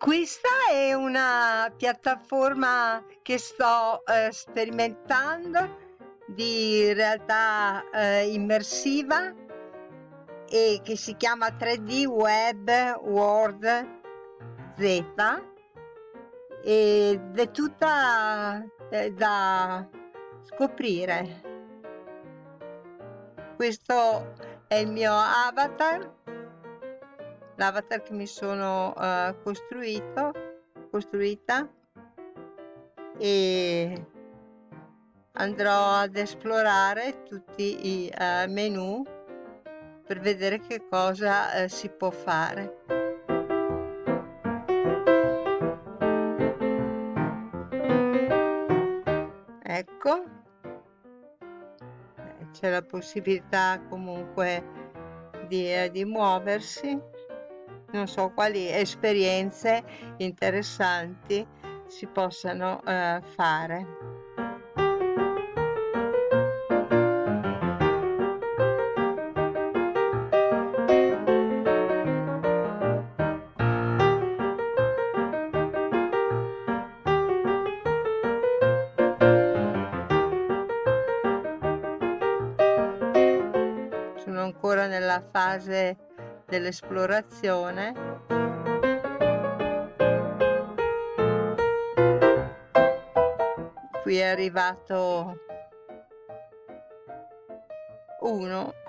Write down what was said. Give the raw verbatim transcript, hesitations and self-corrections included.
Questa è una piattaforma che sto eh, sperimentando di realtà eh, immersiva e che si chiama tre D Web World Z ed è tutta eh, da scoprire. Questo è il mio avatar, l'avatar che mi sono uh, costruito, costruita, e andrò ad esplorare tutti i uh, menu per vedere che cosa uh, si può fare. Ecco, c'è la possibilità comunque di, eh, di muoversi. Non so quali esperienze interessanti si possano eh, fare. Sono ancora nella fase dell'esplorazione. Qui è arrivato uno